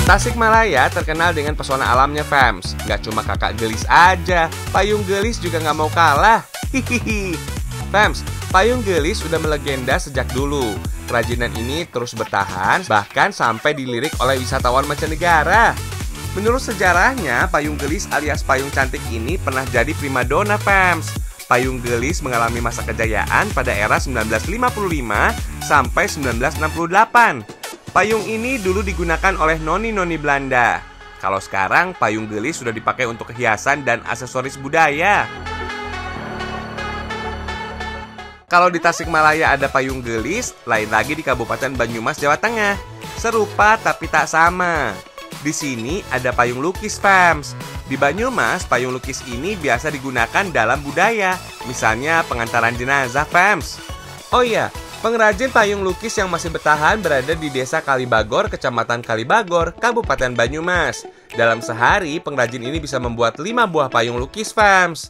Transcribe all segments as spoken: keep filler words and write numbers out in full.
Tasikmalaya terkenal dengan pesona alamnya, fams. Gak cuma kakak gelis aja, payung gelis juga gak mau kalah. Hihihi. Fams, payung gelis sudah melegenda sejak dulu. Kerajinan ini terus bertahan, bahkan sampai dilirik oleh wisatawan mancanegara. Menurut sejarahnya, payung gelis alias payung cantik ini pernah jadi primadona, fams. Payung gelis mengalami masa kejayaan pada era sembilan belas lima puluh lima sampai sembilan belas enam puluh delapan. Payung ini dulu digunakan oleh noni-noni Belanda. Kalau sekarang, payung gelis sudah dipakai untuk hiasan dan aksesoris budaya. Kalau di Tasikmalaya ada payung gelis, lain lagi di Kabupaten Banyumas, Jawa Tengah. Serupa tapi tak sama. Di sini ada payung lukis, fams. Di Banyumas, payung lukis ini biasa digunakan dalam budaya, misalnya pengantaran jenazah, fams. Oh iya, pengrajin payung lukis yang masih bertahan berada di Desa Kalibagor, Kecamatan Kalibagor, Kabupaten Banyumas. Dalam sehari, pengrajin ini bisa membuat lima buah payung lukis, fams.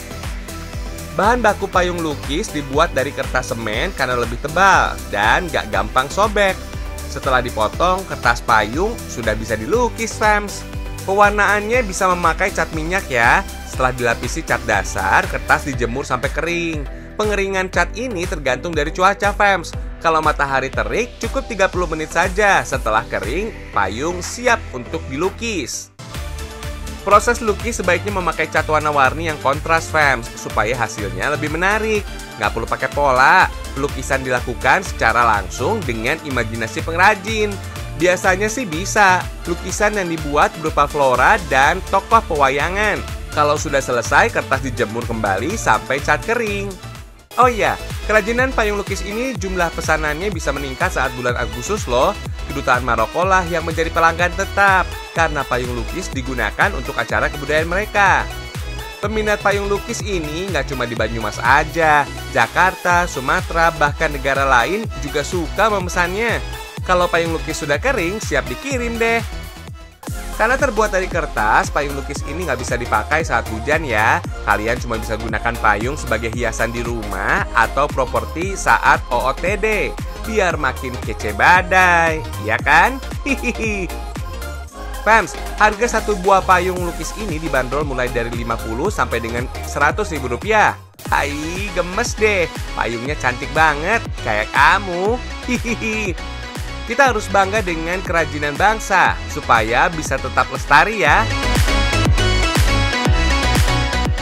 Bahan baku payung lukis dibuat dari kertas semen karena lebih tebal dan gak gampang sobek. Setelah dipotong, kertas payung sudah bisa dilukis, fams. Pewarnaannya bisa memakai cat minyak ya. Setelah dilapisi cat dasar, kertas dijemur sampai kering. Pengeringan cat ini tergantung dari cuaca, fams. Kalau matahari terik, cukup tiga puluh menit saja. Setelah kering, payung siap untuk dilukis. Proses lukis sebaiknya memakai cat warna-warni yang kontras, fams, supaya hasilnya lebih menarik. Nggak perlu pakai pola. Lukisan dilakukan secara langsung dengan imajinasi pengrajin. Biasanya sih bisa. Lukisan yang dibuat berupa flora dan tokoh pewayangan. Kalau sudah selesai, kertas dijemur kembali sampai cat kering. Oh iya, kerajinan payung lukis ini jumlah pesanannya bisa meningkat saat bulan Agustus loh. Kedutaan Maroko lah yang menjadi pelanggan tetap, karena payung lukis digunakan untuk acara kebudayaan mereka. Peminat payung lukis ini nggak cuma di Banyumas aja, Jakarta, Sumatera, bahkan negara lain juga suka memesannya. Kalau payung lukis sudah kering, siap dikirim deh. Karena terbuat dari kertas, payung lukis ini nggak bisa dipakai saat hujan ya. Kalian cuma bisa gunakan payung sebagai hiasan di rumah atau properti saat O O T D. Biar makin kece badai, ya kan? Hihihi. Fams, harga satu buah payung lukis ini dibanderol mulai dari lima puluh sampai dengan seratus ribu rupiah. Hai, gemes deh. Payungnya cantik banget, kayak kamu. Hihihi. Kita harus bangga dengan kerajinan bangsa supaya bisa tetap lestari ya.